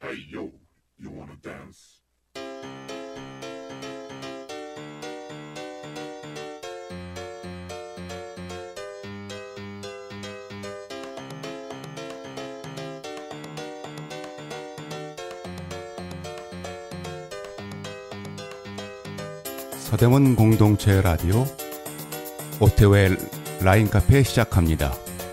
Hey yo, you wanna dance? 서대문 공동체 라디오 오태우의 라인 카페 시작합니다.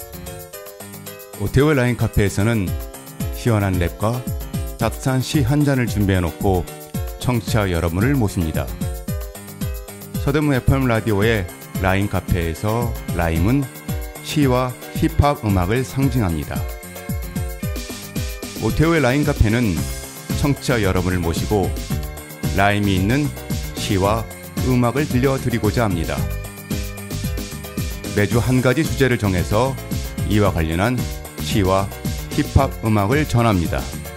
오태우의 라인 카페에서는 시원한 랩과 따뜻한 시 한 잔을 준비해놓고 청취자 여러분을 모십니다. 서대문 FM 라디오의 라인 카페에서 라임은 시와 힙합 음악을 상징합니다. 오태우의 라인 카페는 청취자 여러분을 모시고 라임이 있는 시와 음악을 들려드리고자 합니다. 매주 한 가지 주제를 정해서 이와 관련한 시와 힙합 음악을 전합니다.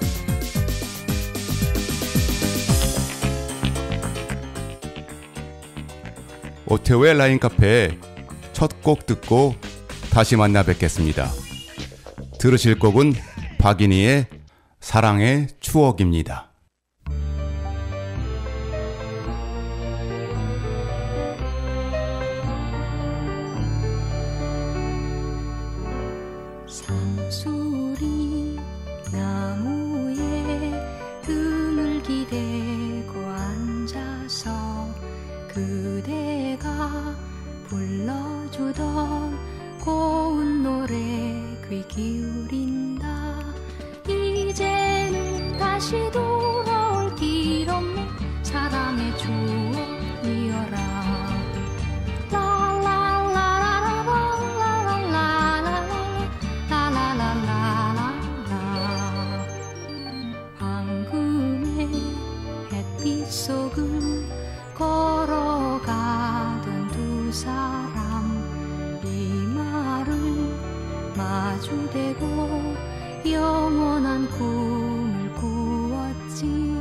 오태우의 라인 카페의 첫 곡 듣고 다시 만나 뵙겠습니다. 들으실 곡은 박인희의 사랑의 추억입니다. 상수리 나무에 등을 기대고 앉아서 그대가 불러주던 고운 노래 귀 기울인다. 이제는 다시 돌아올 길 없는 사랑의 추억이여라. 속을 걸어가던 두 사람 이 말을 마주대고 영원한 꿈을 꾸었지.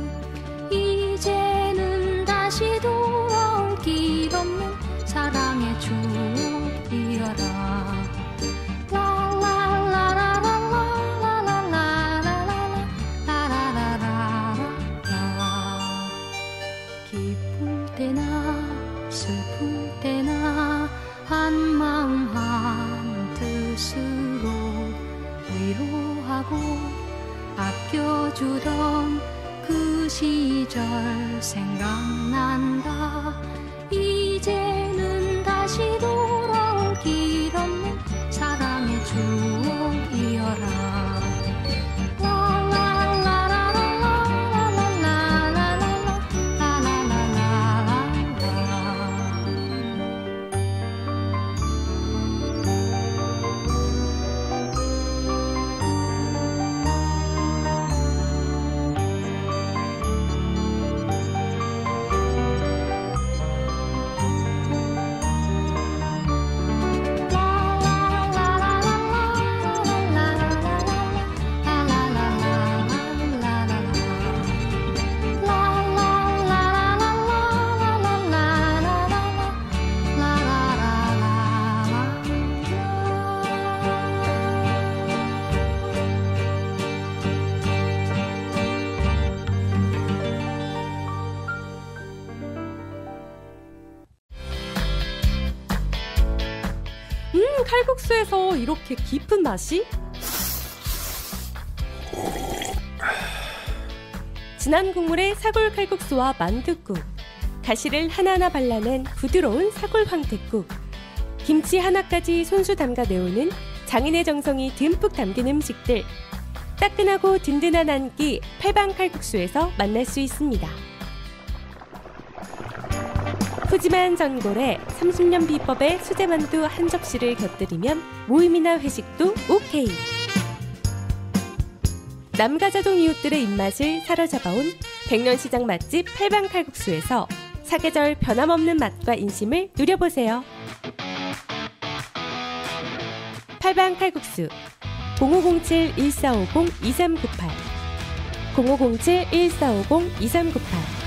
이제는 다시 돌아올 길 없는 사랑의 추억이여라. 슬플 때나 한마음 한 뜻으로 위로하고 아껴주던 그 시절 생각난다. 이제는 다시 돌아올 길 없는 사랑의 추억이여라. 칼국수에서 이렇게 깊은 맛이? 진한 국물의 사골 칼국수와 만둣국, 가시를 하나하나 발라낸 부드러운 사골 황태국, 김치 하나까지 손수 담가 내오는 장인의 정성이 듬뿍 담긴 음식들, 따끈하고 든든한 한 끼 팔방 칼국수에서 만날 수 있습니다. 푸짐한 전골에 30년 비법의 수제만두 한 접시를 곁들이면 모임이나 회식도 오케이. 남가자동 이웃들의 입맛을 사로잡아온 백년시장 맛집 팔방칼국수에서 사계절 변함없는 맛과 인심을 누려보세요. 팔방칼국수 0507-1450-2398 0507-1450-2398.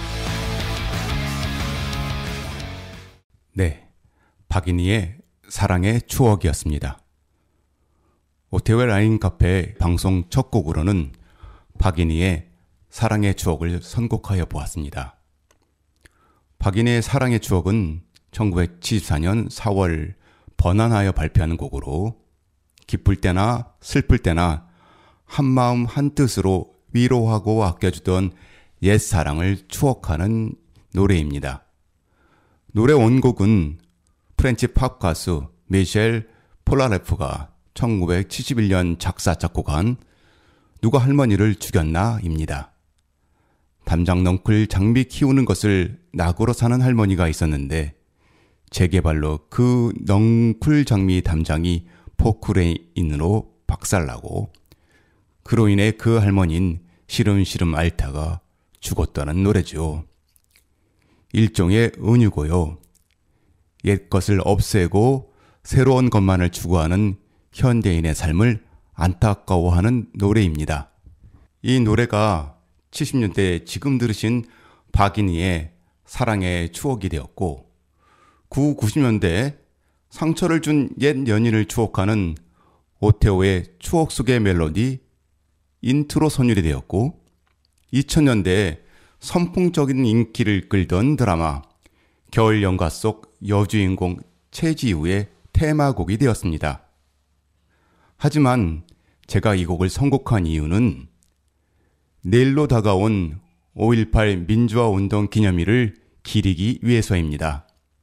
네, 박인희의 사랑의 추억이었습니다. 오태우의 라인 카페 방송 첫 곡으로는 박인희의 사랑의 추억을 선곡하여 보았습니다. 박인혜의 사랑의 추억은 1974년 4월 번안하여 발표하는 곡으로 기쁠 때나 슬플 때나 한마음 한뜻으로 위로하고 아껴주던 옛사랑을 추억하는 노래입니다. 노래 원곡은 프렌치 팝 가수 미셸 폴라레프가 1971년 작사 작곡한 누가 할머니를 죽였나입니다. 담장 넝쿨 장미 키우는 것을 낙으로 사는 할머니가 있었는데 재개발로 그 넝쿨 장미 담장이 포크레인으로 박살나고 그로 인해 그 할머니는 시름시름 앓다가 죽었다는 노래죠. 일종의 은유고요. 옛 것을 없애고 새로운 것만을 추구하는 현대인의 삶을 안타까워하는 노래입니다. 이 노래가 70년대 지금 들으신 박인희의 사랑의 추억이 되었고 90년대 상처를 준 옛 연인을 추억하는 오테오의 추억 속의 멜로디 인트로 선율이 되었고 2000년대에 선풍적인 인기를 끌던 드라마 겨울 연가 속 여주인공 최지우의 테마곡이 되었습니다. 하지만 제가 이 곡을 선곡한 이유는 내일로 다가온 5.18 민주화운동 기념일을 기리기 위해서입니다.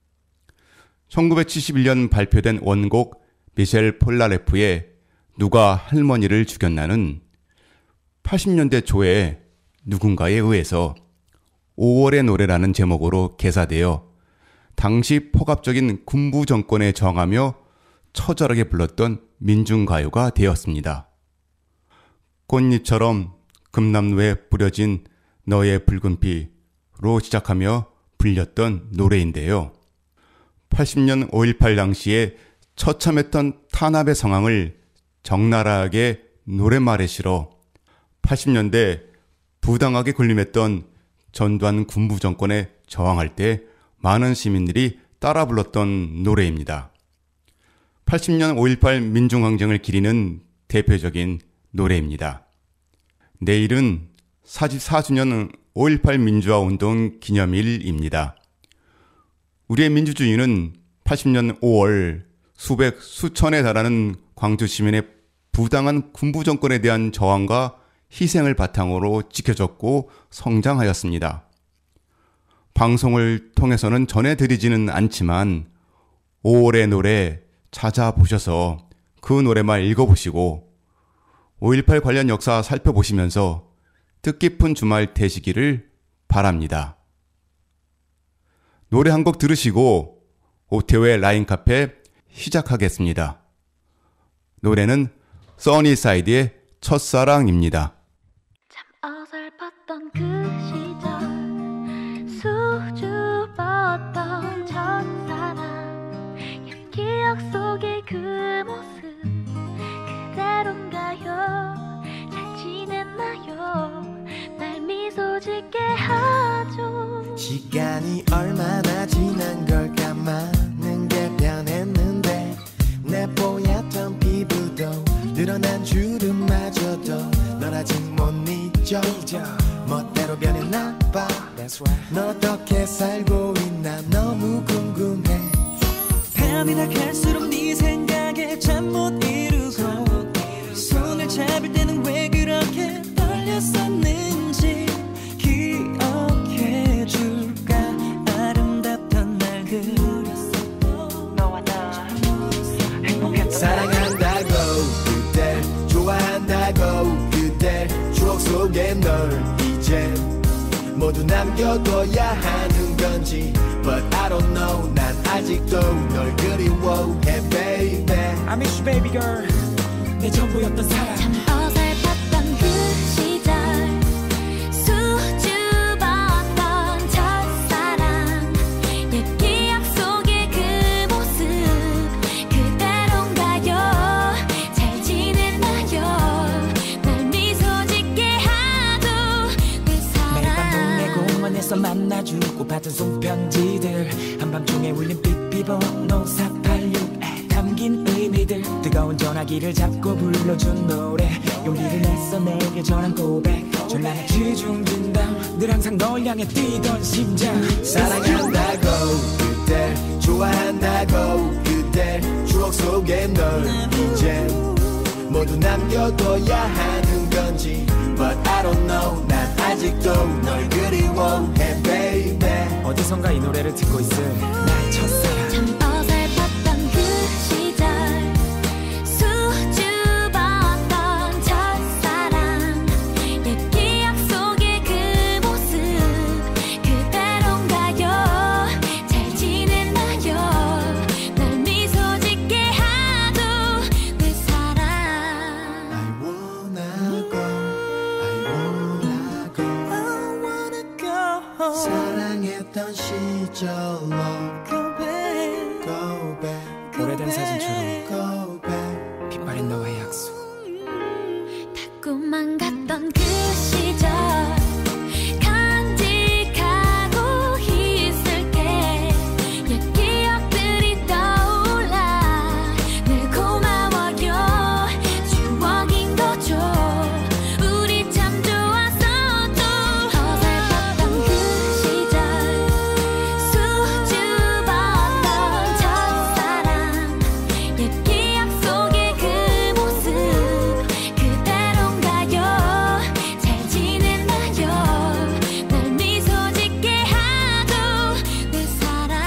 1971년 발표된 원곡 미셸 폴라레프의 누가 할머니를 죽였나는 80년대 초에 누군가에 의해서 5월의 노래라는 제목으로 개사되어 당시 폭압적인 군부 정권에 저항하며 처절하게 불렀던 민중가요가 되었습니다. 꽃잎처럼 금남로에 뿌려진 너의 붉은 피로 시작하며 불렸던 노래인데요. 80년 5.18 당시에 처참했던 탄압의 상황을 적나라하게 노랫말에 실어 80년대 부당하게 군림했던 전두환 군부 정권에 저항할 때 많은 시민들이 따라 불렀던 노래입니다. 80년 5.18 민중항쟁을 기리는 대표적인 노래입니다. 내일은 44주년 5.18 민주화운동 기념일입니다. 우리의 민주주의는 80년 5월 수백 수천에 달하는 광주 시민의 부당한 군부 정권에 대한 저항과 희생을 바탕으로 지켜졌고 성장하였습니다. 방송을 통해서는 전해드리지는 않지만 5월의 노래 찾아보셔서 그 노래만 읽어보시고 5.18 관련 역사 살펴보시면서 뜻깊은 주말 되시기를 바랍니다. 노래 한 곡 들으시고 오태오의 라인 카페 시작하겠습니다. 노래는 써니사이드의 첫사랑입니다. 참 어설펐던 그 시절 수줍었던 첫사랑 옛 기억 속의 그 모습 그대로인가요? 잘 지냈나요? 날 미소 짓게 하죠. 시간이 얼마나 지난 걸까 많은 게 변했는데 내 뽀얗던 피부도 늘어난 주름마저도 널 아직 못 잊어 멋대로 변했나 봐. 넌 어떻게 살고 있나 너무 궁금해. 밤이 다 갈수록 네 생각에 잠 못 이루고 손을 잡을 때는 왜 그렇게 떨렸었는지 기억해 줄까. 아름답던 날들 너와 나 행복했던 사랑한다고 그댈 좋아한다고 그댈 추억 속에 널 이제 모두 남겨둬야 하는 건지 But I don't know 난 아직도 널 그리워해 baby I miss you baby girl 내 전부였던 사랑. 참 어설펐던 그 시절 수줍었던 첫사랑 옛 기억 속의 그 모습 그대로인가요? 잘 지냈나요? 날 미소 짓게 하도 그 매일 밤 동네 사랑 공원에서 만나주고 받은 손편지들 한밤중에 울린 삐삐번호 486에 담긴 의미들 뜨거운 전화기를 잡고 불러준 노래 용기를 내서 내게 전한 고백 전란의 지중진당 늘 항상 널 향해 뛰던 심장 사랑한다고 그댈 좋아한다고 그댈 추억 속에 널 이제 모두 남겨둬야 하는 건지 But I don't know 난 아직도 널 그리워해 baby 어디선가 이 노래를 듣고 있을 나의 첫사랑 참 어설펐던 그 시절 수줍었던 첫사랑 옛 기억 속의 그 모습 그대로인가요 잘 지냈나요 날 미소 짓게 하도 내 사랑 I wanna go I wanna go 사랑했던 시절로 Go back 오래된 사진처럼 Go back 빛바랜 너와의 약속 탁구만 갔던 그 시절 간직하고 있을게 옛 기억들이 떠올라 늘 고마워요 추억인 거죠 우리 참 좋았었죠 어설펐던 그 시절 수줍었던 첫사랑 옛 기억 속의 그 모습 그대로인가요 잘 지냈나요 날 미소 짓게 하죠 내 사랑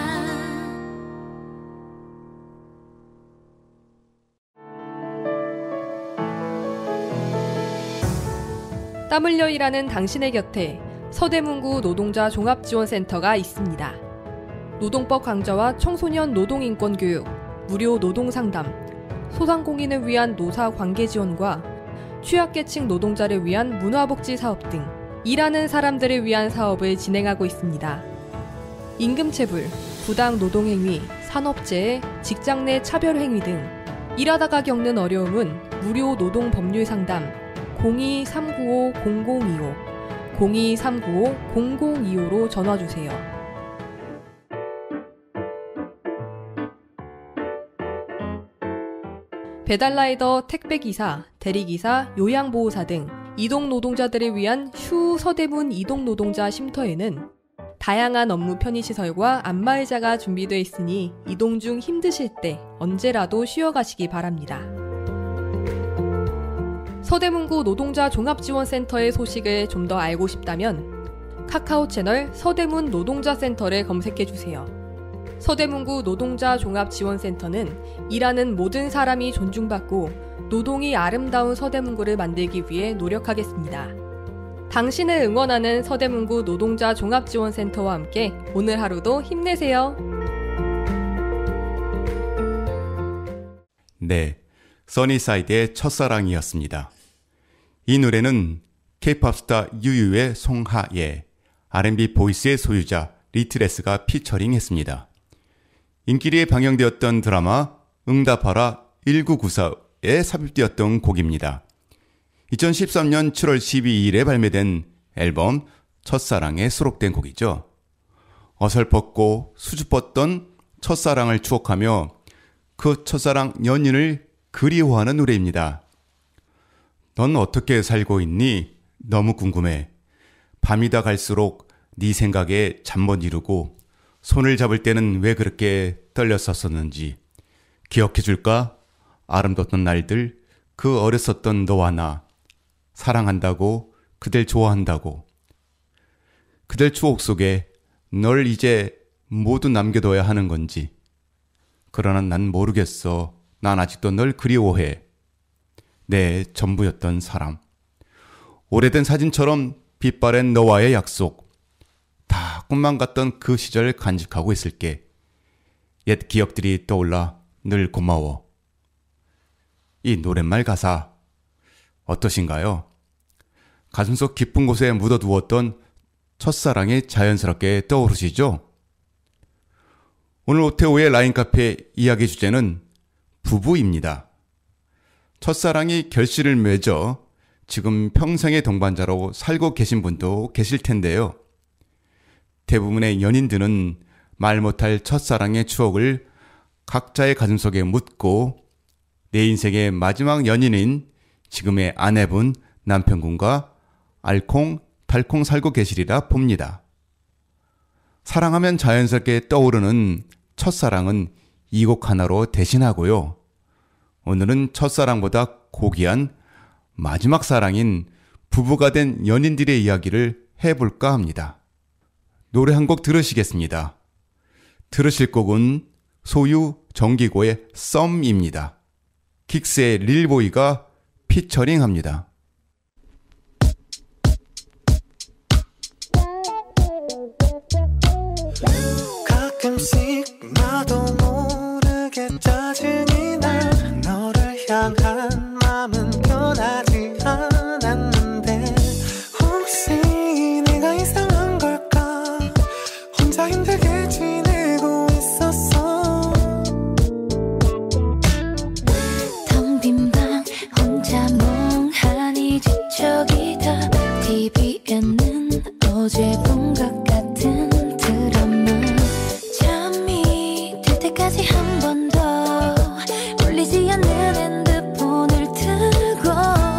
땀 흘려 일하는 당신의 곁에 서대문구 노동자 종합지원센터가 있습니다. 노동법 강화와 청소년 노동인권 교육, 무료 노동상담, 소상공인을 위한 노사 관계 지원과 취약계층 노동자를 위한 문화복지 사업 등 일하는 사람들을 위한 사업을 진행하고 있습니다. 임금체불, 부당 노동행위, 산업재해, 직장 내 차별행위 등 일하다가 겪는 어려움은 무료 노동법률 상담 02-395-0025, 02-395-0025로 전화주세요. 배달라이더, 택배기사, 대리기사, 요양보호사 등 이동노동자들을 위한 슈 서대문 이동노동자 쉼터에는 다양한 업무 편의시설과 안마의자가 준비되어 있으니 이동 중 힘드실 때 언제라도 쉬어가시기 바랍니다. 서대문구 노동자 종합지원센터의 소식을 좀 더 알고 싶다면 카카오 채널 서대문 노동자센터를 검색해주세요. 서대문구 노동자 종합지원센터는 일하는 모든 사람이 존중받고 노동이 아름다운 서대문구를 만들기 위해 노력하겠습니다. 당신을 응원하는 서대문구 노동자 종합지원센터와 함께 오늘 하루도 힘내세요. 네, 써니사이드의 첫사랑이었습니다. 이 노래는 K-POP 스타 유유의 송하예, R&B 보이스의 소유자 리트레스가 피처링했습니다. 인기리에 방영되었던 드라마 응답하라 1994에 삽입되었던 곡입니다. 2013년 7월 12일에 발매된 앨범 첫사랑에 수록된 곡이죠. 어설펐고 수줍었던 첫사랑을 추억하며 그 첫사랑 연인을 그리워하는 노래입니다. 넌 어떻게 살고 있니? 너무 궁금해. 밤이 다 갈수록 네 생각에 잠 못 이루고 손을 잡을 때는 왜 그렇게 떨렸었는지 기억해 줄까? 아름다웠던 날들, 그 어렸었던 너와 나. 사랑한다고, 그댈 좋아한다고. 그댈 추억 속에 널 이제 모두 남겨둬야 하는 건지. 그러나 난 모르겠어. 난 아직도 널 그리워해. 내 전부였던 사람. 오래된 사진처럼 빛바랜 너와의 약속. 다 꿈만 같던 그 시절 간직하고 있을게. 옛 기억들이 떠올라 늘 고마워. 이 노랫말 가사 어떠신가요? 가슴속 깊은 곳에 묻어두었던 첫사랑이 자연스럽게 떠오르시죠? 오늘 오태오의 라인카페 이야기 주제는 부부입니다. 첫사랑이 결실을 맺어 지금 평생의 동반자로 살고 계신 분도 계실 텐데요. 대부분의 연인들은 말 못할 첫사랑의 추억을 각자의 가슴속에 묻고 내 인생의 마지막 연인인 지금의 아내분, 남편분과 알콩 달콩 살고 계시리라 봅니다. 사랑하면 자연스럽게 떠오르는 첫사랑은 이 곡 하나로 대신하고요. 오늘은 첫사랑보다 고귀한 마지막 사랑인 부부가 된 연인들의 이야기를 해볼까 합니다. 노래 한 곡 들으시겠습니다. 들으실 곡은 소유 정기고의 썸입니다. 긱스의 릴보이가 피처링합니다. 가끔씩 나도 모르게 짜증이 나. 너를 향한 마음은 변하지 않았는데 혹시 내가 이상한 걸까. 혼자 힘들게 지내고 있었어. 텅 빈 방 혼자 멍하니 지쳐기다. TV에는 어제 본 것 같은 드라마. 잠이 들 때까지 한 번 더 울리지 않는 핸드폰을 들고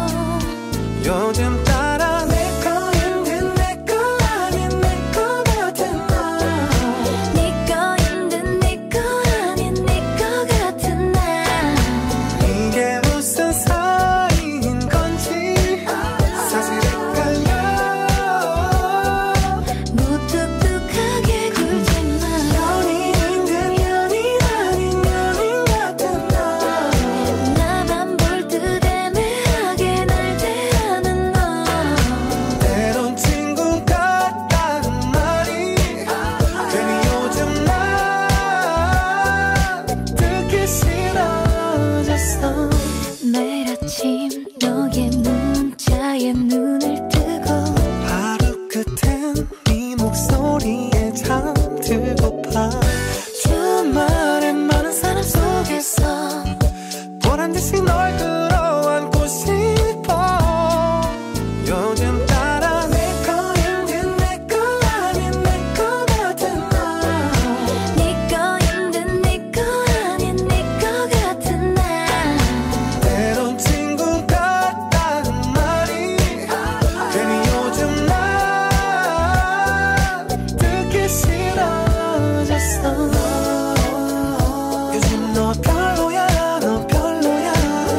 요즘 따라 내 거인 내 거 아닌 내 거 같은 너. 네 거인 듯 네 거 아닌 네 거 같은 나. 이게 무슨 사이인 건지 사실 헷갈려. 무뚝뚝하게 굴지마. 연인인 듯 연인 아닌 연인 같은 너. 나만 볼 듯 애매하게 날 대하는 너. 때론 친구 같다는 말이 괜히 요즘 난 듣기 싫어졌어. 매일 아침 너의 문자에 눈을 뜨고 하루 끝엔 네 목소리에 잠들고파. 주말엔 많은 사람 속에서 보란 듯이 널 끌어안고 싶어. 요즘 따라 내 거인 듯 내 거 아닌 내 거 같은 너. 네 거인 듯 네 거 아닌 네 거 같은 나. 때론 친구 같다는 말이 괜히 요즘 난 듣기 싫어졌어. 요즘 너 별로야 너 별로야.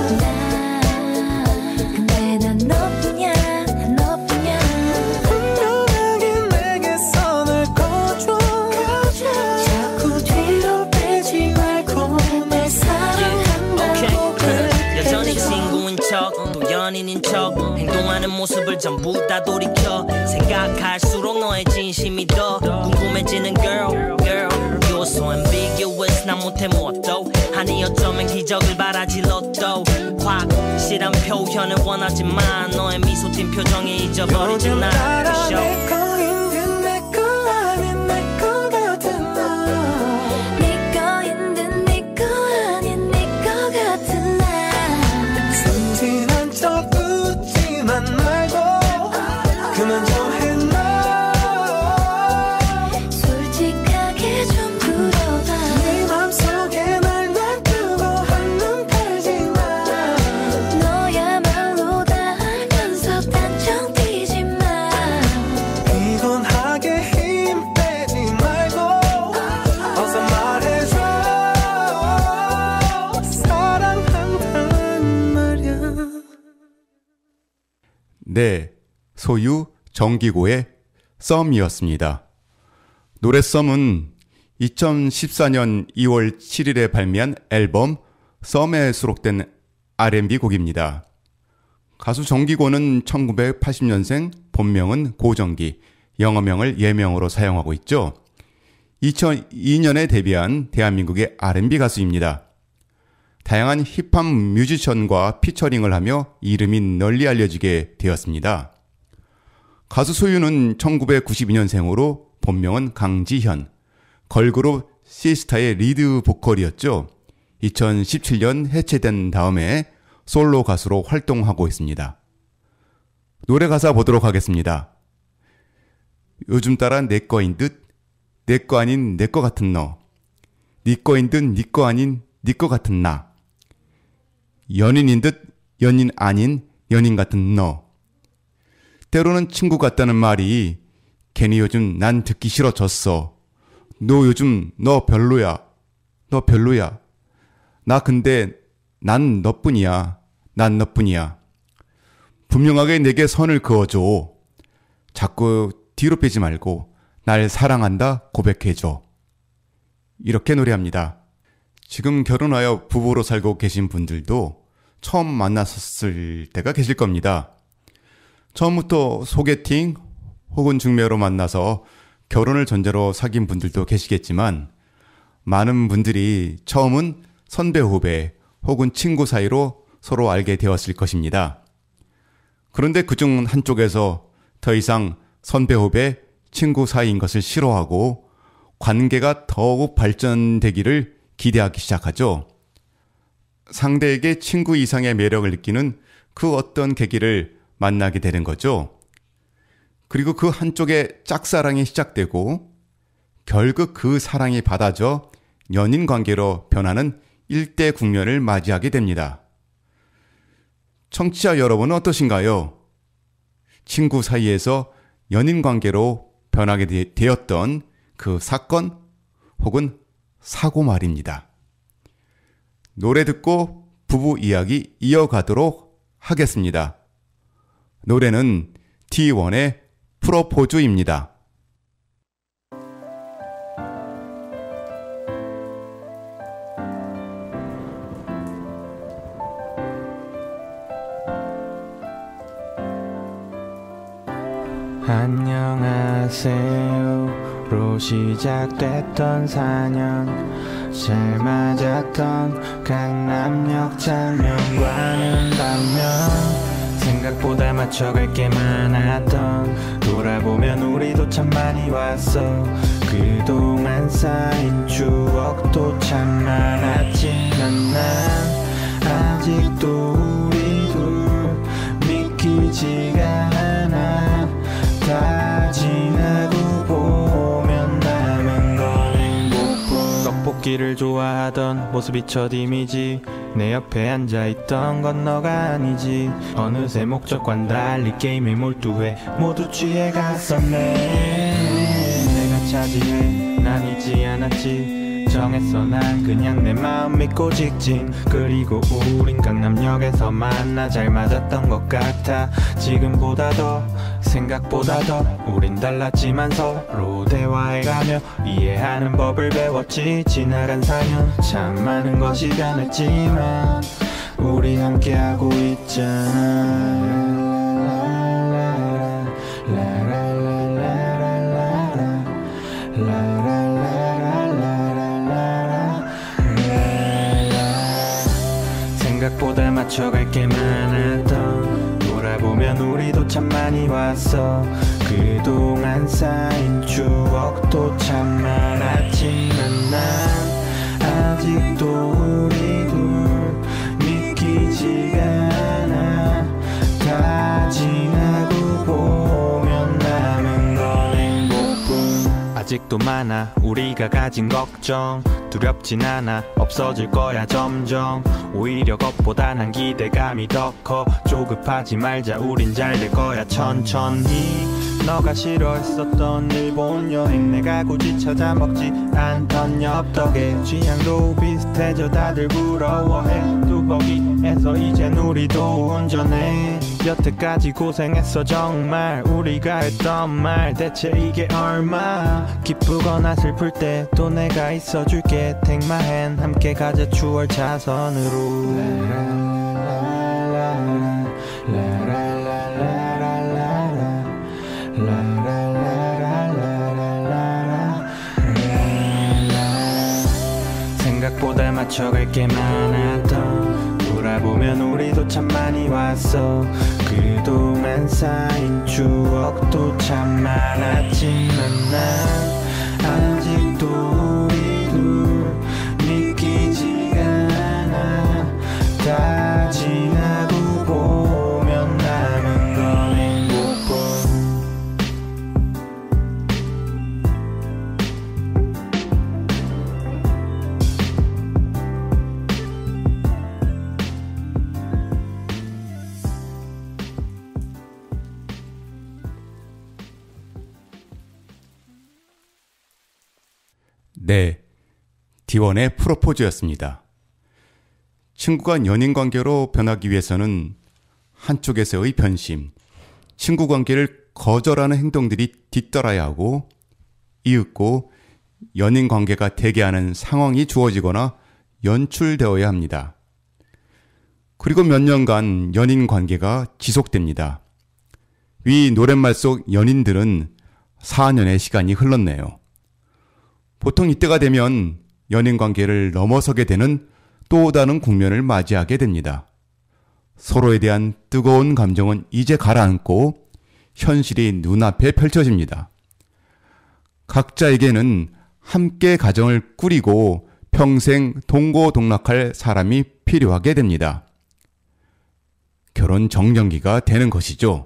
근데 난 너뿐이야 너뿐이야. 분명하게 내게 선을 꺼줘. 자꾸 뒤로 빼지 말고 날 사랑한다고 여전히 친구인 척 또 연인인 척 행동하는 모습을 전부 다 돌이켜 생각할수록 너의 진심이 더 궁금해지는 girl You're so ambiguous 난 못해 무엇도 아니 어쩌면 기적을 바라지 로또 확실한 표현을 원하지만 너의 미소 띈 표정에 잊어버리지 요즘 날 따라 show. 내 거인 듯 내 거 아닌 내 거 같은 너. 네 거인 듯 네 거 아닌 네 거 같은 나. 순진한 척 웃지만 말고 그만 좀 해 너. 솔직하게 좀 물어봐. 네 맘속에 날 놔두고 한눈 팔지 마. 너야말로 다 알면서 단정 뛰지 마. 피곤하게 힘 빼지 말고 어서 말해줘. 사랑한단 말야. 네, 소유 정기고의 썸이었습니다. 노래 썸은 2014년 2월 7일에 발매한 앨범 썸에 수록된 R&B 곡입니다. 가수 정기고는 1980년생, 본명은 고정기, 영어명을 예명으로 사용하고 있죠. 2002년에 데뷔한 대한민국의 R&B 가수입니다. 다양한 힙합 뮤지션과 피처링을 하며 이름이 널리 알려지게 되었습니다. 가수 소유는 1992년생으로 본명은 강지현, 걸그룹 시스타의 리드 보컬이었죠. 2017년 해체된 다음에 솔로 가수로 활동하고 있습니다. 노래 가사 보도록 하겠습니다. 요즘 따라 내 거인 듯 내 거 아닌 내 거 같은 너. 네 거인 듯 네 거 아닌 네 거 같은 나. 연인인 듯 연인 아닌 연인 같은 너. 때로는 친구 같다는 말이 괜히 요즘 난 듣기 싫어졌어. 너 요즘 너 별로야. 너 별로야. 나 근데 난 너뿐이야. 난 너뿐이야. 분명하게 내게 선을 그어줘. 자꾸 뒤로 빼지 말고 날 사랑한다 고백해줘. 이렇게 노래합니다. 지금 결혼하여 부부로 살고 계신 분들도 처음 만났을 때가 계실 겁니다. 처음부터 소개팅 혹은 중매로 만나서 결혼을 전제로 사귄 분들도 계시겠지만 많은 분들이 처음은 선배 후배 혹은 친구 사이로 서로 알게 되었을 것입니다. 그런데 그중 한쪽에서 더 이상 선배 후배 친구 사이인 것을 싫어하고 관계가 더욱 발전되기를 기대하기 시작하죠. 상대에게 친구 이상의 매력을 느끼는 그 어떤 계기를 만나게 되는 거죠. 그리고 그 한쪽에 짝사랑이 시작되고 결국 그 사랑이 받아져 연인 관계로 변하는 일대 국면을 맞이하게 됩니다. 청취자 여러분은 어떠신가요? 친구 사이에서 연인 관계로 변하게 되었던 그 사건 혹은 사고 말입니다. 노래 듣고 부부 이야기 이어가도록 하겠습니다. 노래는 T1의 프로포즈입니다. 안녕하세요로 시작됐던 4년 잘 맞았던 강남역 장면과는 반면 생각보다 맞춰갈 게 많았던 돌아보면 우리도 참 많이 왔어 그동안 쌓인 추억도 참 많았지만 난 아직도 우리 둘 믿기지가 않아 다 지나고 보면 남은 건 행복뿐 떡볶이를 좋아하던 모습이 첫 이미지 내 옆에 앉아있던 건 너가 아니지 어느새 목적과는 달리 게임에 몰두해 모두 취해갔었네 내가 차지해 난 잊지 않았지 정했어 난 그냥 내 마음 믿고 직진 그리고 우린 강남역에서 만나 잘 맞았던 것 같아 지금보다 더 생각보다 더 우린 달랐지만 서로 대화해가며 이해하는 법을 배웠지 지나간 4년 참 많은 것이 변했지만 우리 함께하고 있잖아 생각보다 맞춰갈 게 많았던 돌아보면 우리도 참 많이 왔어 그동안 쌓인 추억도 참 많았지만 난 아직도 우리 둘 믿기지가 않아 다 지나고 보면 남은 건 행복뿐 아직도 많아 우리가 가진 걱정 두렵진 않아 없어질 거야 점점 오히려 것보단 한 기대감이 더 커 조급하지 말자 우린 잘 될 거야 천천히 너가 싫어했었던 일본 여행 내가 굳이 찾아 먹지 않던 엽떡에 취향도 비슷해져 다들 부러워해 뚜벅이에서 이젠 우리도 운전해 여태까지 고생했어 정말 우리가 했던 말 대체 이게 얼마 기쁘거나 슬플 때도 내가 있어줄게 Take my hand 함께 가자 추월 차선으로 생각보다 맞춰갈 게 많았던 돌아보면 우리도 참 많이 왔어 그동안 쌓인 추억도 참 많았지만 난 아직도 우리 둘 믿기지가 않아 다 지나고 보면 남은 건 행복뿐 네, D1의 프로포즈였습니다. 친구가 연인 관계로 변하기 위해서는 한쪽에서의 변심, 친구 관계를 거절하는 행동들이 뒤따라야 하고 이윽고 연인 관계가 되게 하는 상황이 주어지거나 연출되어야 합니다. 그리고 몇 년간 연인 관계가 지속됩니다. 위 노랫말 속 연인들은 4년의 시간이 흘렀네요. 보통 이때가 되면 연인 관계를 넘어서게 되는 또 다른 국면을 맞이하게 됩니다. 서로에 대한 뜨거운 감정은 이제 가라앉고 현실이 눈앞에 펼쳐집니다. 각자에게는 함께 가정을 꾸리고 평생 동고동락할 사람이 필요하게 됩니다. 결혼 정년기가 되는 것이죠.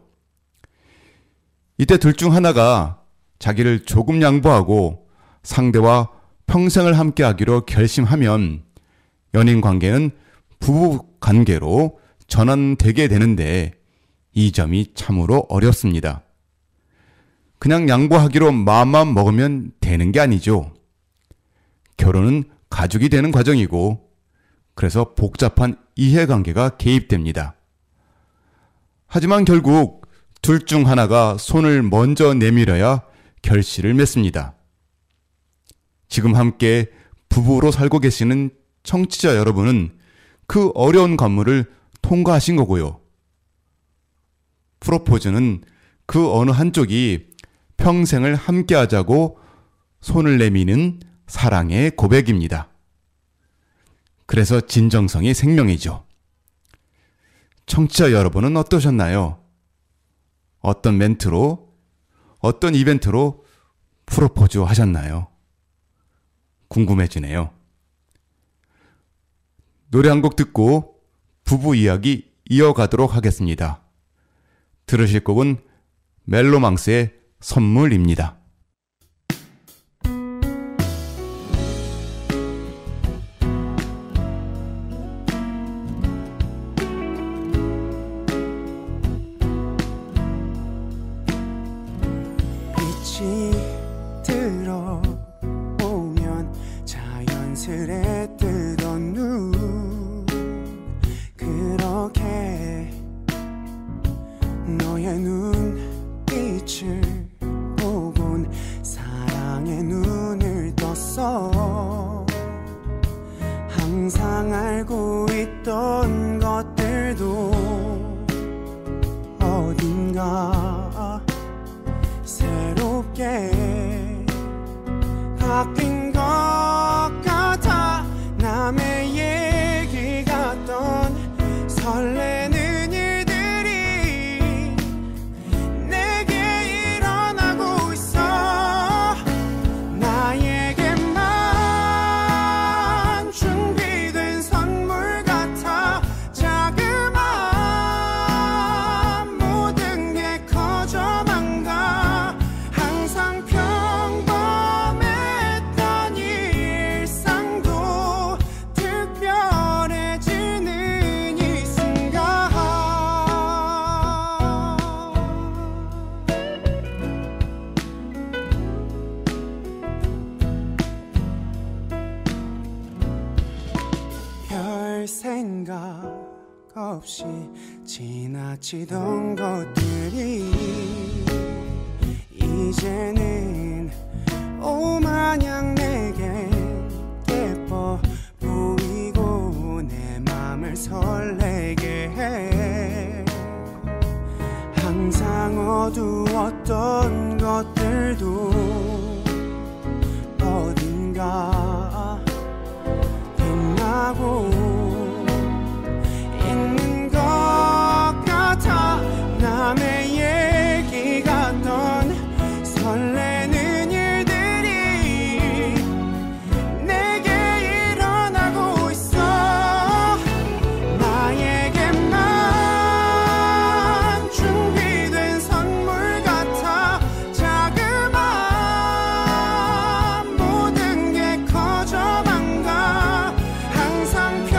이때 둘 중 하나가 자기를 조금 양보하고 상대와 평생을 함께 하기로 결심하면 연인 관계는 부부 관계로 전환되게 되는데 이 점이 참으로 어렵습니다. 그냥 양보하기로 마음만 먹으면 되는 게 아니죠. 결혼은 가족이 되는 과정이고 그래서 복잡한 이해관계가 개입됩니다. 하지만 결국 둘 중 하나가 손을 먼저 내밀어야 결실을 맺습니다. 지금 함께 부부로 살고 계시는 청취자 여러분은 그 어려운 관문을 통과하신 거고요. 프로포즈는 그 어느 한쪽이 평생을 함께 하자고 손을 내미는 사랑의 고백입니다. 그래서 진정성이 생명이죠. 청취자 여러분은 어떠셨나요? 어떤 멘트로, 어떤 이벤트로 프로포즈 하셨나요? 궁금해지네요. 노래 한 곡 듣고 부부 이야기 이어가도록 하겠습니다. 들으실 곡은 멜로망스의 선물입니다. 빛이 들어오면 자연스레 뜨던 눈 그렇게 너의 눈빛을 보곤 사랑의 눈을 떴어. 항상 알고 있던 것들도 어딘가 새롭게 바뀐 것 같아. 남의 얘기 같던 설레는 일들이 내게 일어나고 있어. 나에게만 준비된 선물 같아. 자그마한 모든 게 커져만 가. 항상 평범했던 이 일상도 특별해지는 이 순간. 별 생각 없이 지나치던 것들이 이제는 오마냥 내겐 예뻐 보이고 내 맘을 설레게 해. 항상 어두웠던 것들도 어딘가 빛나고 있는 것 같아. 남의 얘기 같던 설레는 일들이 내게 일어나고 있어. 나에게만 준비된 선물 같아. 자그마한 모든 게 커져만 가. 항상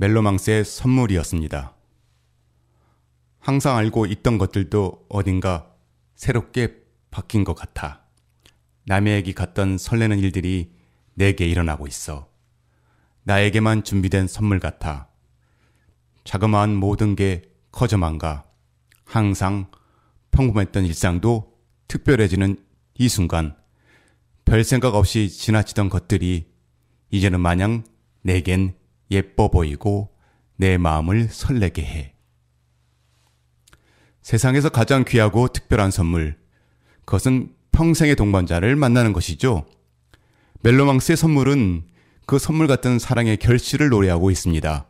멜로망스의 선물이었습니다. 항상 알고 있던 것들도 어딘가 새롭게 바뀐 것 같아. 남에게 갔던 설레는 일들이 내게 일어나고 있어. 나에게만 준비된 선물 같아. 자그마한 모든 게 커져만 가. 항상 평범했던 일상도 특별해지는 이 순간, 별 생각 없이 지나치던 것들이 이제는 마냥 내겐 예뻐 보이고 내 마음을 설레게 해. 세상에서 가장 귀하고 특별한 선물, 그것은 평생의 동반자를 만나는 것이죠. 멜로망스의 선물은 그 선물 같은 사랑의 결실을 노래하고 있습니다.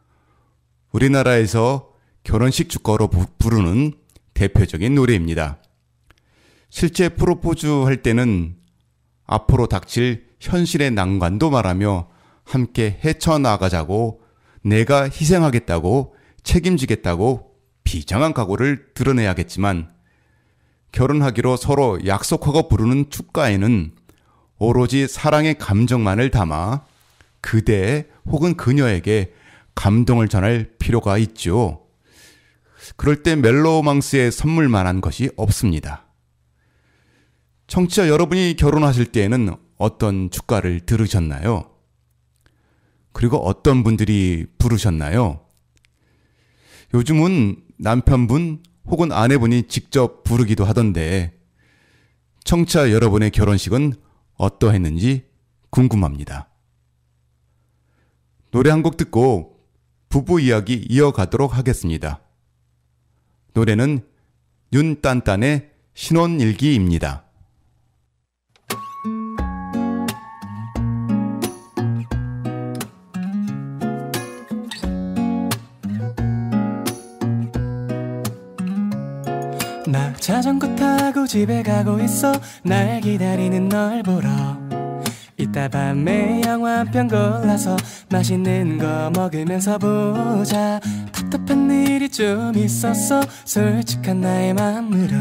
우리나라에서 결혼식 주가로 부르는 대표적인 노래입니다. 실제 프로포즈 할 때는 앞으로 닥칠 현실의 난관도 말하며 함께 헤쳐나가자고, 내가 희생하겠다고, 책임지겠다고 비장한 각오를 드러내야겠지만, 결혼하기로 서로 약속하고 부르는 축가에는 오로지 사랑의 감정만을 담아 그대 혹은 그녀에게 감동을 전할 필요가 있죠. 그럴 때 멜로망스의 선물만한 것이 없습니다. 청취자 여러분이 결혼하실 때에는 어떤 축가를 들으셨나요? 그리고 어떤 분들이 부르셨나요? 요즘은 남편분 혹은 아내분이 직접 부르기도 하던데, 청취자 여러분의 결혼식은 어떠했는지 궁금합니다. 노래 한 곡 듣고 부부 이야기 이어가도록 하겠습니다. 노래는 윤딴딴의 신혼일기입니다. 나 자전거 타고 집에 가고 있어. 날 기다리는 널 보러. 이따 밤에 영화 한 편 골라서 맛있는 거 먹으면서 보자. 답답한 일이 좀 있었어. 솔직한 나의 마음으로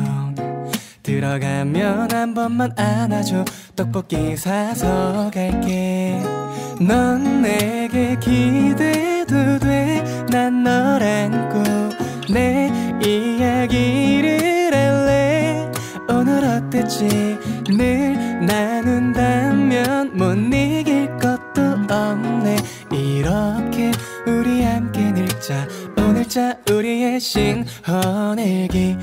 들어가면 한 번만 안아줘. 떡볶이 사서 갈게. 넌 내게 기대도 돼. 난 널 안고 내 이야기를 할래. 오늘 어땠지? 늘 나눈다면 못 이길 것도 없네. 이렇게 우리 함께 늙자. 오늘자 우리의 신혼일기.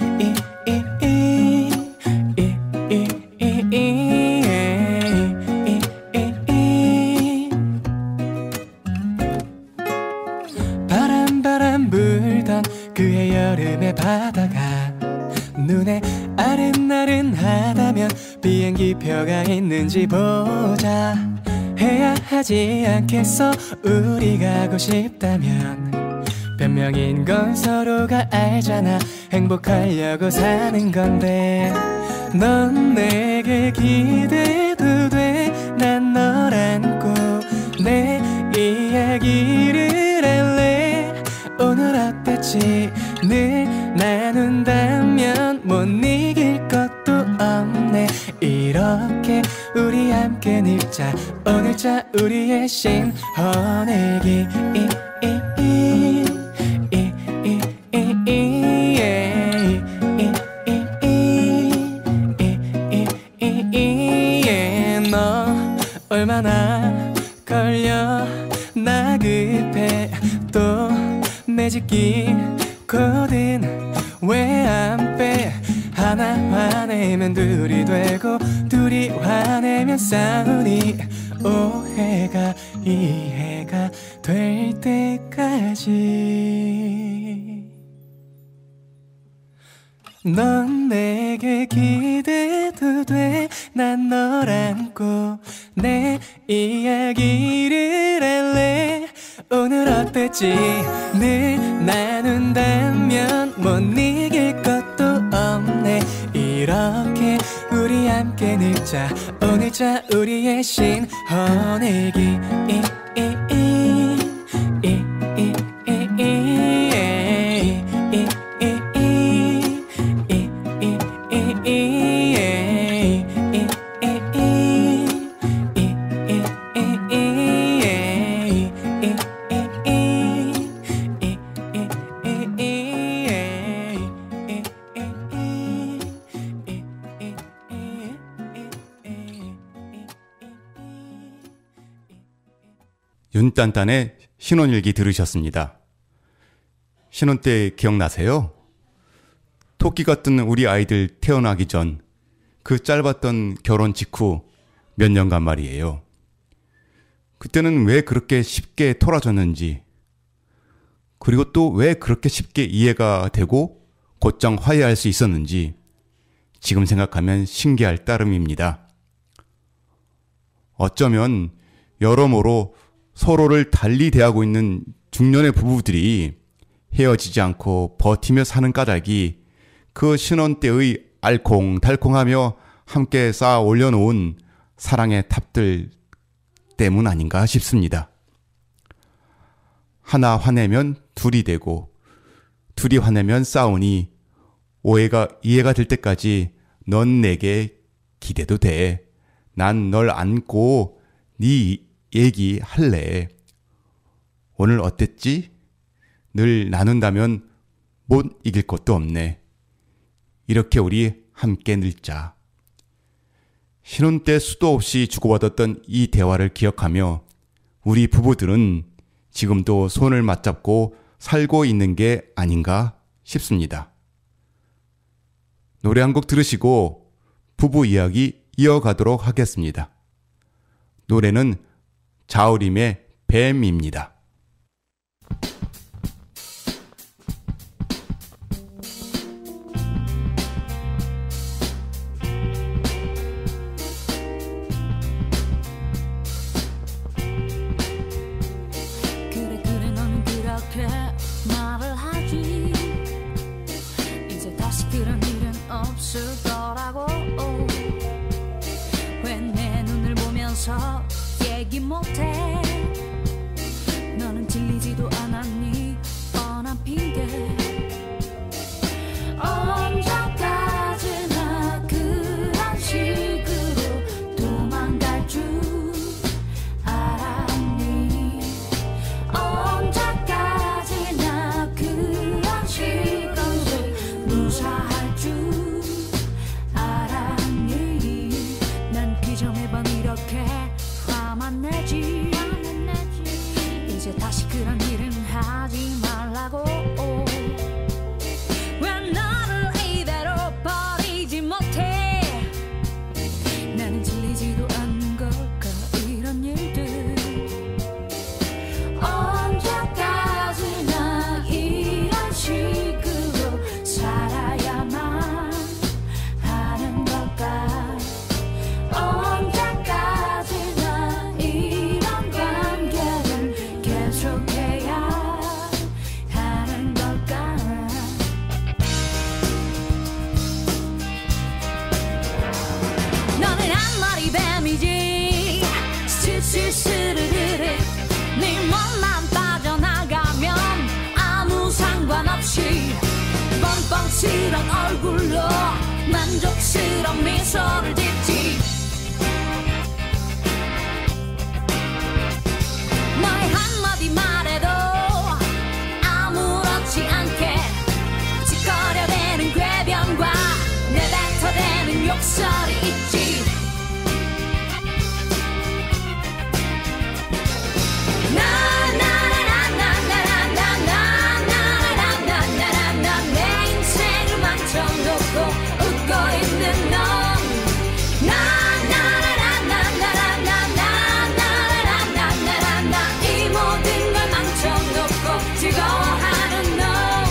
바람 불던 그의 여름의 바다가 눈에 아른아른하다면 비행기 표가 있는지 보자. 해야 하지 않겠어. 우리 가고 싶다면 변명인 건 서로가 알잖아. 행복하려고 사는 건데. 넌 내게 기대도 돼. 난 널 안고 내 이야기를 할래. 오늘 어땠지? 늘 나눈다면 못 이길 것도 없네. 이렇게 우리 함께 늙자. 오늘자 우리의 신혼일기. 너 얼마나 걸려. 나 급해 또 매직기 거든 왜 안 빼. 하나 화내면 둘이 되고 둘이 화내면 싸우니 오해가 이해가 될 때까지. 넌 내게 기대도 돼. 난 널 안고 내 이야기를 할래. 오늘 어땠지? 늘 나눈다면 못 이길 것도 없네. 이렇게 우리 함께 늙자. 오늘자 우리의 신혼일기. 윤딴딴의 신혼일기 들으셨습니다. 신혼 때 기억나세요? 토끼 같은 우리 아이들 태어나기 전 그 짧았던 결혼 직후 몇 년간 말이에요. 그때는 왜 그렇게 쉽게 토라졌는지, 그리고 또 왜 그렇게 쉽게 이해가 되고 곧장 화해할 수 있었는지 지금 생각하면 신기할 따름입니다. 어쩌면 여러모로 서로를 달리 대하고 있는 중년의 부부들이 헤어지지 않고 버티며 사는 까닭이 그 신혼 때의 알콩달콩하며 함께 쌓아 올려놓은 사랑의 탑들 때문 아닌가 싶습니다. 하나 화내면 둘이 되고, 둘이 화내면 싸우니 이해가 될 때까지 넌 내게 기대도 돼. 난 널 안고 네 얘기할래. 오늘 어땠지? 늘 나눈다면 못 이길 것도 없네. 이렇게 우리 함께 늙자. 신혼 때 수도 없이 주고받았던 이 대화를 기억하며 우리 부부들은 지금도 손을 맞잡고 살고 있는 게 아닌가 싶습니다. 노래 한 곡 들으시고 부부 이야기 이어가도록 하겠습니다. 노래는 자우림의 뱀입니다. 그래 너는 그렇게 말을 하지. 이제 다시 그런 일은 없을 거라고. 왜 내 눈을 보면서 얘기 못해. 너는 질리지도 않았니 뻔한 핑계. 언제까지나 그런 식으로 도망갈 줄 알았니. 언제까지나 그런 식으로 무사할 줄 알았니. 난 그저 매번 이렇게 화만 내지. 이제 다시 그런 일은 하지 말라고. 왜 너를 이대로 버리지 못해. 나는 질리지도 않는 걸까 이런 일들. 언제까지나 이런 식으로 살아야만 하는 걸까. 언제까지나 이런 관계를 계속해야 하는 걸까. 너는 앞머리 뱀이지. 스르르르. 네 몸만 빠져나가면 아무 상관없이 뻥뻥스런 얼굴로 만족스러운 미소를 짓지. 너의 한마디 말에도 아무렇지 않게 짓거려대는 궤변과 내뱉어대는 욕설이 있지. 내 인생을 망쳐놓고 웃고 있는 넌. 이 모든 걸 망쳐놓고 즐거워하는 넌.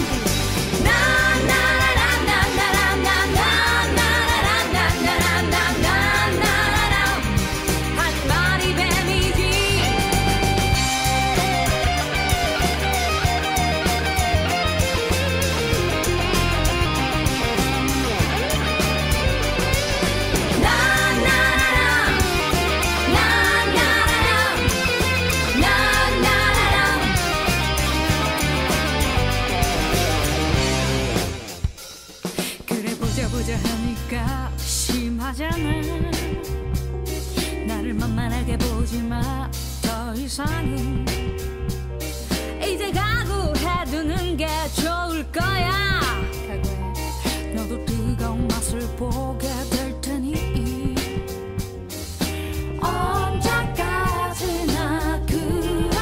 하지 말이 뱀이지. 그래 보자 하니까 심하잖아. 나를 만만하게 보지 마 더 이상은. 이제 각오해두는 게 좋을 거야. 각오해. 너도 뜨거운 맛을 보게 될 테니. 언제까지나 그런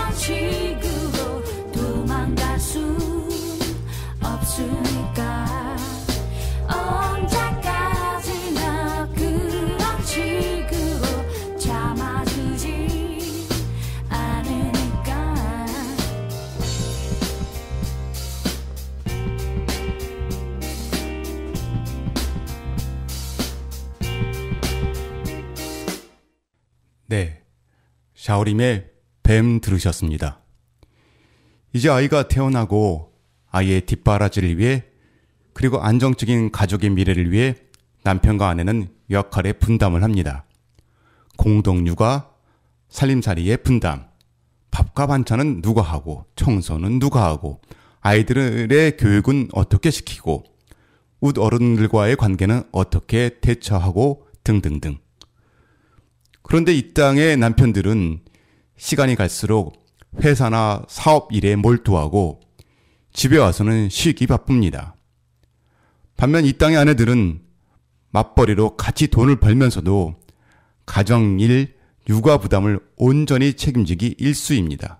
네, 샤오림의 뱀 들으셨습니다. 이제 아이가 태어나고 아이의 뒷바라지를 위해 그리고 안정적인 가족의 미래를 위해 남편과 아내는 역할의 분담을 합니다. 공동육아, 살림살이의 분담, 밥과 반찬은 누가 하고 청소는 누가 하고 아이들의 교육은 어떻게 시키고 웃 어른들과의 관계는 어떻게 대처하고 등등등. 그런데 이 땅의 남편들은 시간이 갈수록 회사나 사업 일에 몰두하고 집에 와서는 쉬기 바쁩니다. 반면 이 땅의 아내들은 맞벌이로 같이 돈을 벌면서도 가정일, 육아 부담을 온전히 책임지기 일쑤입니다.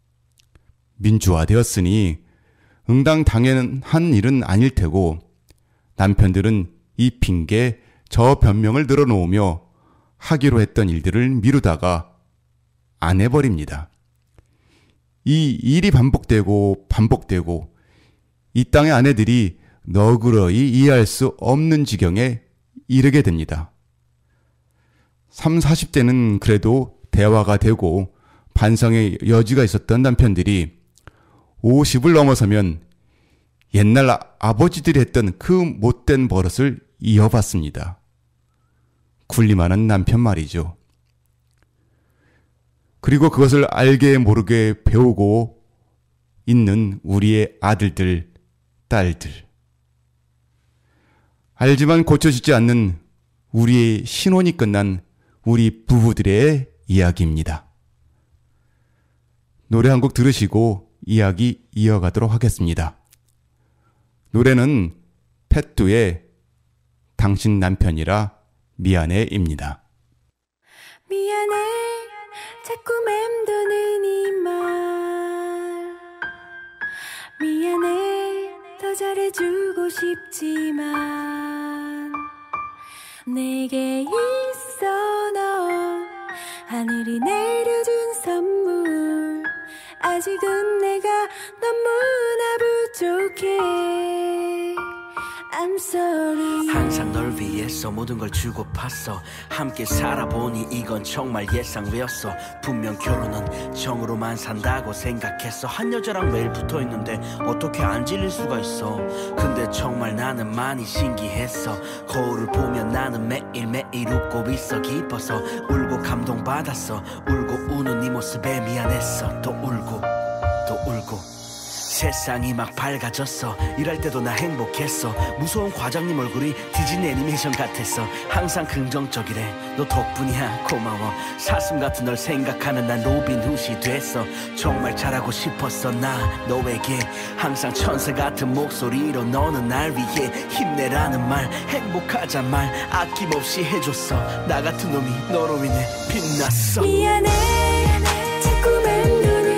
민주화되었으니 응당 당연한 일은 아닐 테고 남편들은 이 핑계 저 변명을 늘어놓으며 하기로 했던 일들을 미루다가 안 해버립니다. 이 일이 반복되고 이 땅의 아내들이 너그러이 이해할 수 없는 지경에 이르게 됩니다. 30, 40대는 그래도 대화가 되고 반성의 여지가 있었던 남편들이 50을 넘어서면 옛날 아버지들이 했던 그 못된 버릇을 이어받습니다. 군림하는 남편 말이죠. 그리고 그것을 알게 모르게 배우고 있는 우리의 아들들, 딸들. 알지만 고쳐지지 않는 우리의 신혼이 끝난 우리 부부들의 이야기입니다. 노래 한 곡 들으시고 이야기 이어가도록 하겠습니다. 노래는 팻두의 당신 남편이라 미안해입니다. 미안해 자꾸 맴도는 이 말 미안해 더 잘해주고 싶지만 내게 있어 넌 하늘이 내려준 선물 아직은 내가 너무나 부족해 I'm sorry 항상 널 위해서 모든 걸 주고 팠어 함께 살아보니 이건 정말 예상외였어 분명 결혼은 정으로만 산다고 생각했어 한 여자랑 매일 붙어있는데 어떻게 안 질릴 수가 있어 근데 정말 나는 많이 신기했어 거울을 보면 나는 매일매일 웃고 있어 기뻐서 울고 감동받았어 울고 우는 네 모습에 미안했어 또 울고 또 울고 세상이 막 밝아졌어 일할 때도 나 행복했어 무서운 과장님 얼굴이 디즈니 애니메이션 같았어 항상 긍정적이래 너 덕분이야 고마워 사슴 같은 널 생각하는 난 로빈 훗이 됐어 정말 잘하고 싶었어 나 너에게 항상 천사 같은 목소리로 너는 날 위해 힘내라는 말 행복하자 말 아낌없이 해줬어 나 같은 놈이 너로 인해 빛났어 미안해 자꾸 맴도는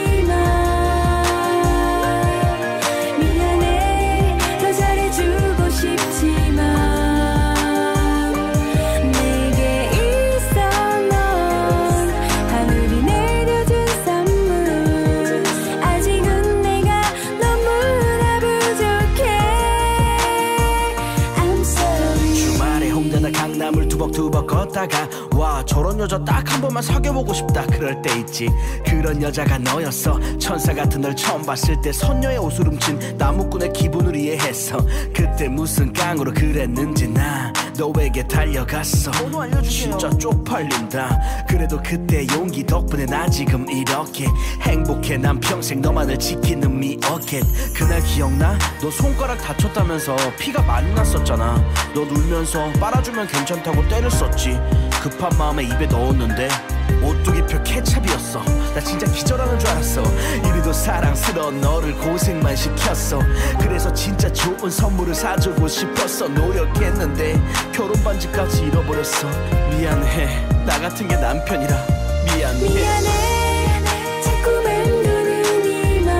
두벅두벅 걷다가 와 저런 여자 딱 한 번만 사귀어보고 싶다 그럴 때 있지 그런 여자가 너였어 천사 같은 널 처음 봤을 때 선녀의 옷을 훔친 나무꾼의 기분을 이해했어 그때 무슨 깡으로 그랬는지 나 너에게 달려갔어 번호 알려주세요 진짜 쪽팔린다 그래도 그때 용기 덕분에 나 지금 이렇게 행복해 난 평생 너만을 지키는 미어켓 그날 기억나? 너 손가락 다쳤다면서 피가 많이 났었잖아 너 울면서 빨아주면 괜찮다고 때를 썼지 급한 마음에 입에 넣었는데 오뚜기표 케찹이었어 나 진짜 기절하는 줄 알았어 이리도 사랑스러운 너를 고생만 시켰어 그래서 진짜 좋은 선물을 사주고 싶었어 노력했는데 결혼 반지까지 잃어버렸어 미안해 나 같은 게 남편이라 미안해 미안해 자꾸 맴도는 이 말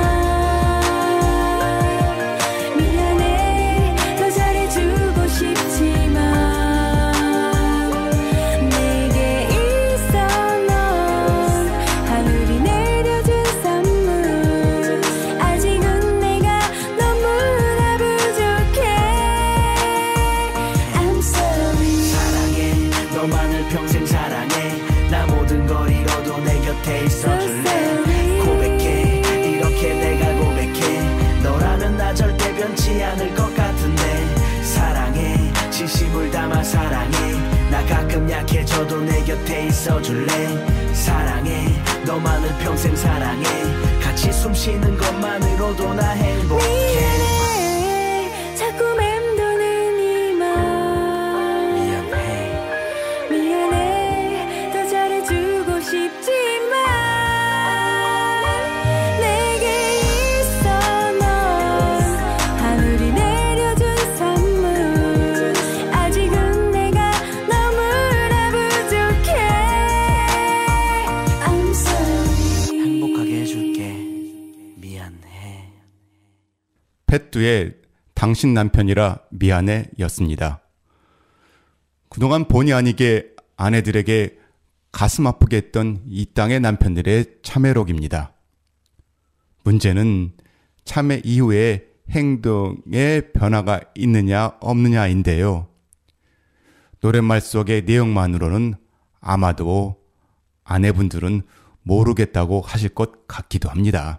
미안해 더 잘해주고 싶지만 평생 사랑해 나 곁에 있어줄래 고백해 이렇게 내가 고백해 너라면 나 절대 변치 않을 것 같은데 사랑해 진심을 담아 사랑해 나 가끔 약해져도 내 곁에 있어줄래 사랑해 너만을 평생 사랑해 같이 숨 쉬는 것만으로도 나 행복해 미안해 자꾸 맴도는 이 맘 미안해 더 잘해주고 싶지만 내게 있어 넌 하늘이 내려준 선물 아직은 내가 너무나 부족해 I'm sorry 행복하게 해줄게 미안해 팻두의 당신 남편이라 미안해 였습니다. 그동안 본의 아니게 아내들에게 가슴 아프게 했던 이 땅의 남편들의 참회록입니다. 문제는 참회 이후에 행동에 변화가 있느냐 없느냐인데요. 노랫말 속의 내용만으로는 아마도 아내분들은 모르겠다고 하실 것 같기도 합니다.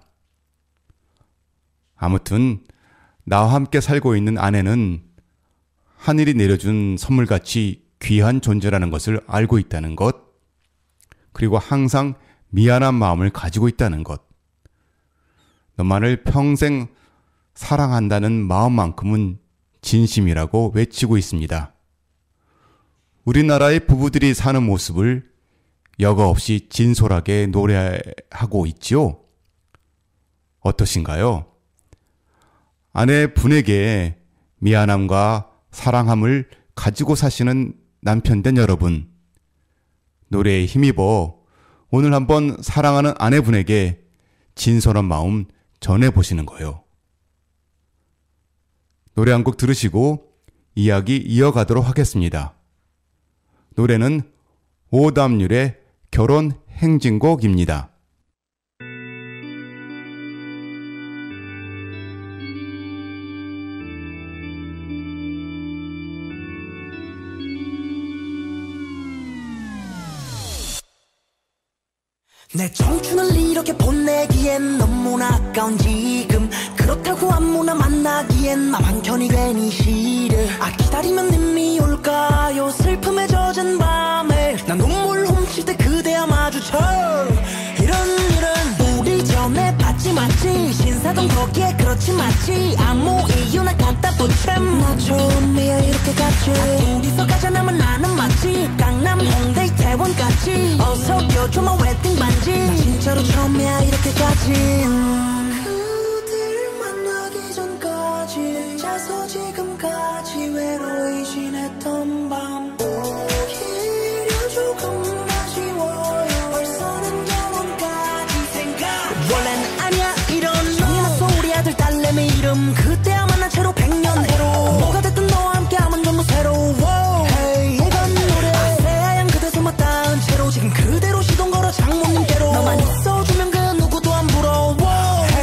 아무튼 나와 함께 살고 있는 아내는 하늘이 내려준 선물같이 귀한 존재라는 것을 알고 있다는 것, 그리고 항상 미안한 마음을 가지고 있다는 것, 너만을 평생 사랑한다는 마음만큼은 진심이라고 외치고 있습니다. 우리나라의 부부들이 사는 모습을 여과 없이 진솔하게 노래하고 있지요. 어떠신가요? 아내분에게 미안함과 사랑함을 가지고 사시는 남편된 여러분, 노래에 힘입어 오늘 한번 사랑하는 아내분에게 진솔한 마음 전해보시는 거예요. 노래 한 곡 들으시고 이야기 이어가도록 하겠습니다. 노래는 오담률의 결혼 행진곡입니다. 내 청춘을 이렇게 보내기엔 너무나 아까운 지금 그렇다고 아무나 만나기엔 맘 한켠이 괜히 싫어 기다리면 님이 올까요 슬픔에 젖은 밤에 난 눈물 훔칠 때 그대야 마주쳐 이런 우리 전에 봤지 맞지 신사동 거기에 그렇지 맞지 아무 이유나 갖다 붙임 나 처음이야 이렇게 같이 둘이서 가자 나면 나는 맞지 강남 홍대 이태원까지 어서 껴줘 my 웨딩 반지 나 진짜로 처음이야 이렇게까지 그댈 만나기 전까지 자서 지금까지 외로이 지냈던 밤 오히려 조금 아쉬워요 벌써는 영원까지 생각 원래는 아니야 이런 정이 났어 우리 아들 딸내미 이름 그때야 만난 채로 100년 해로 뭐가 됐든 너와 함께하면 전부 새로워 hey 이건 노래 새하얀 그대 손맛 닿은 채로 지금 그대로 시동 걸어 장모님께로 너만 있어주면 그 누구도 안 부러워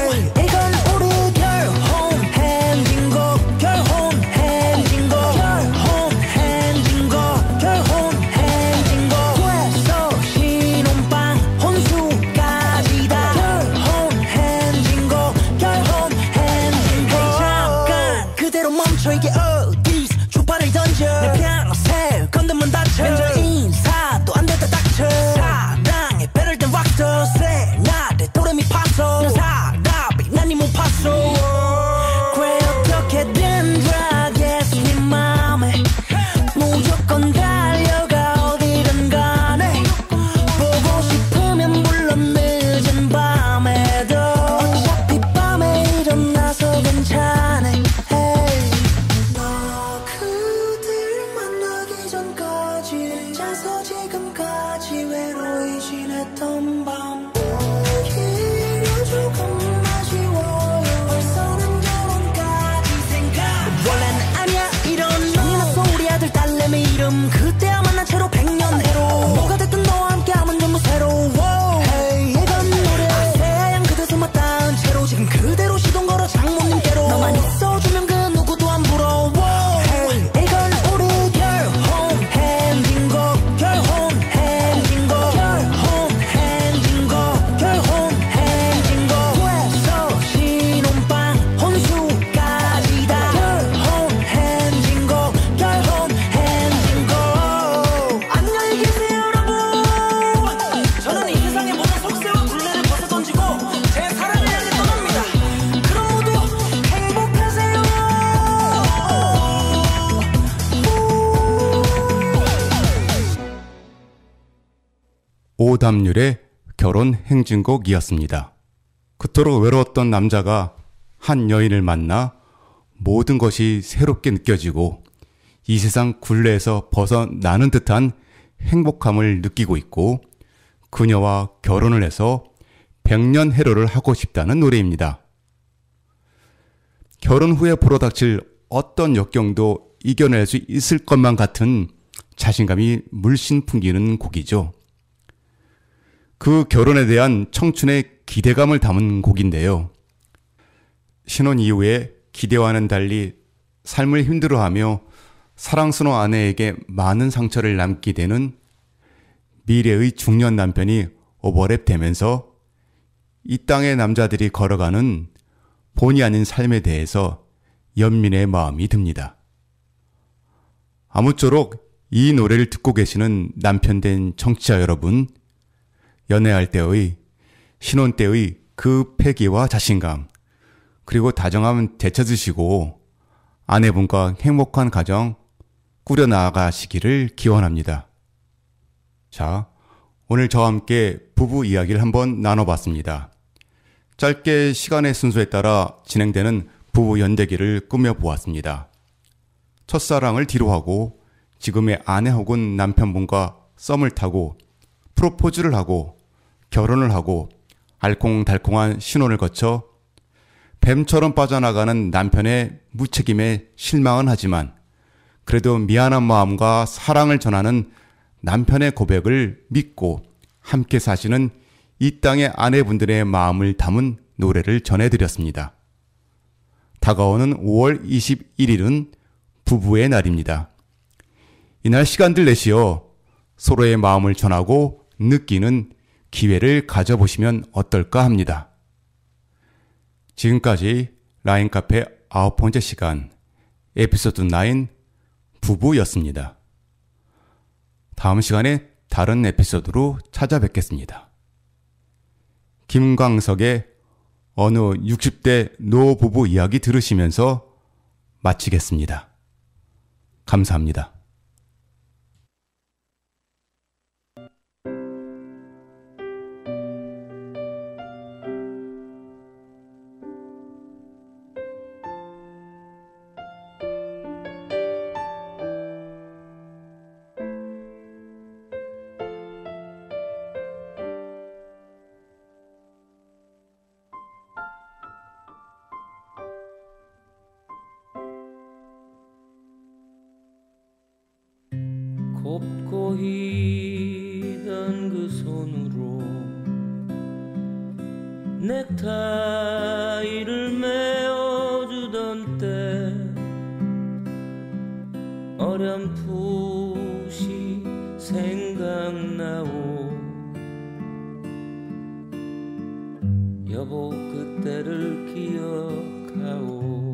오담률의 결혼 행진곡이었습니다. 그토록 외로웠던 남자가 한 여인을 만나 모든 것이 새롭게 느껴지고 이 세상 굴레에서 벗어나는 듯한 행복함을 느끼고 있고 그녀와 결혼을 해서 백년해로를 하고 싶다는 노래입니다. 결혼 후에 불어닥칠 어떤 역경도 이겨낼 수 있을 것만 같은 자신감이 물씬 풍기는 곡이죠. 그 결혼에 대한 청춘의 기대감을 담은 곡인데요. 신혼 이후에 기대와는 달리 삶을 힘들어하며 사랑스러운 아내에게 많은 상처를 남게 되는 미래의 중년 남편이 오버랩 되면서 이 땅의 남자들이 걸어가는 본의 아닌 삶에 대해서 연민의 마음이 듭니다. 아무쪼록 이 노래를 듣고 계시는 남편 된 청취자 여러분, 연애할 때의, 신혼 때의 그 패기와 자신감, 그리고 다정함은 되찾으시고 아내분과 행복한 가정 꾸려나가시기를 기원합니다. 자, 오늘 저와 함께 부부 이야기를 한번 나눠봤습니다. 짧게 시간의 순서에 따라 진행되는 부부 연대기를 꾸며보았습니다. 첫사랑을 뒤로하고 지금의 아내 혹은 남편분과 썸을 타고 프로포즈를 하고 결혼을 하고 알콩달콩한 신혼을 거쳐 뱀처럼 빠져나가는 남편의 무책임에 실망은 하지만 그래도 미안한 마음과 사랑을 전하는 남편의 고백을 믿고 함께 사시는 이 땅의 아내분들의 마음을 담은 노래를 전해드렸습니다. 다가오는 5월 21일은 부부의 날입니다. 이날 시간들 내시어 서로의 마음을 전하고 느끼는 기회를 가져보시면 어떨까 합니다. 지금까지 라인카페 9번째 시간 에피소드 9 부부였습니다. 다음 시간에 다른 에피소드로 찾아뵙겠습니다. 김광석의 어느 60대 노부부 이야기 들으시면서 마치겠습니다. 감사합니다. 곱고 희던 그 손으로 넥타이를 메어주던 때 어렴풋이 생각나오. 여보 그때를 기억하오.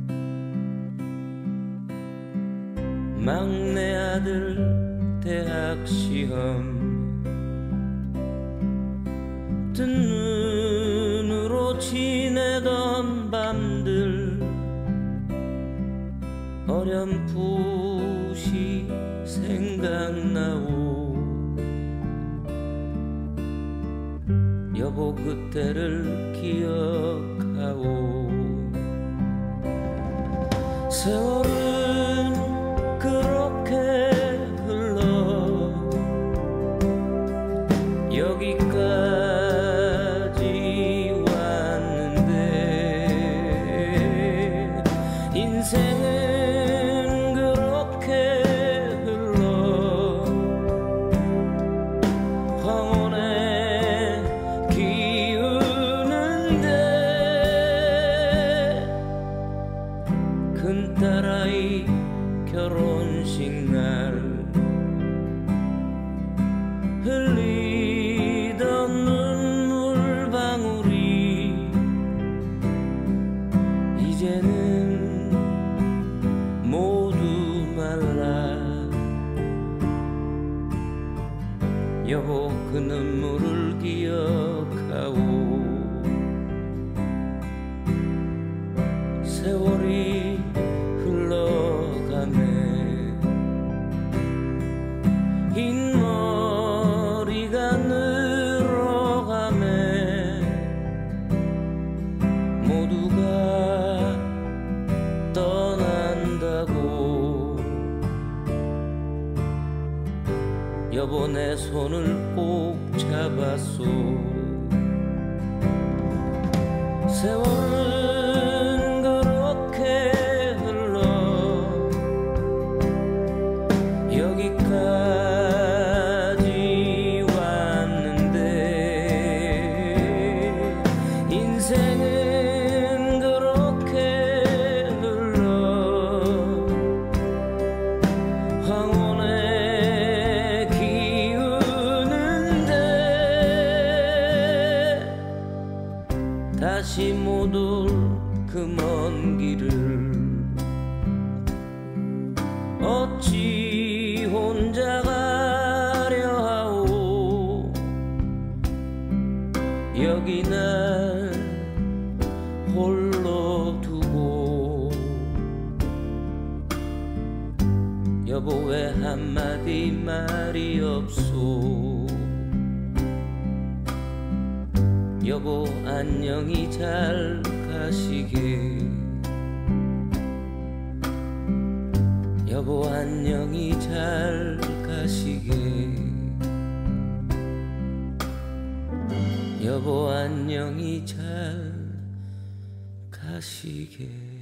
막내 아들 대학 시험 뜬 눈으로 지내던 밤들 어렴풋이 생각나오. 여보 그때를 기억하오. 세월은 그렇게 흘러 여기까지 왔는데 인생은 그렇게 흘러 황혼에 기우는데 큰딸아이 결혼식 날 흘리던 눈물 방울이 이제는 모두 말라. 여보 그 눈물을 기억하오. 세월이 흘러가네 흰머리가 늘 여보 내 손을 꼭 잡았소. 세월은 그렇게 흘러 여기까지 왔는데 인생은 그렇게 흘러 황혼에 기우는데 다시 못 올 그 먼 길을 어찌 혼자 가려 하오. 여기 날 홀로 두고 여보 왜 한마디 말이 없소. 여보 안녕히 잘 가시게. 여보 안녕히 잘 가시게. 여보 안녕히 잘 가시게.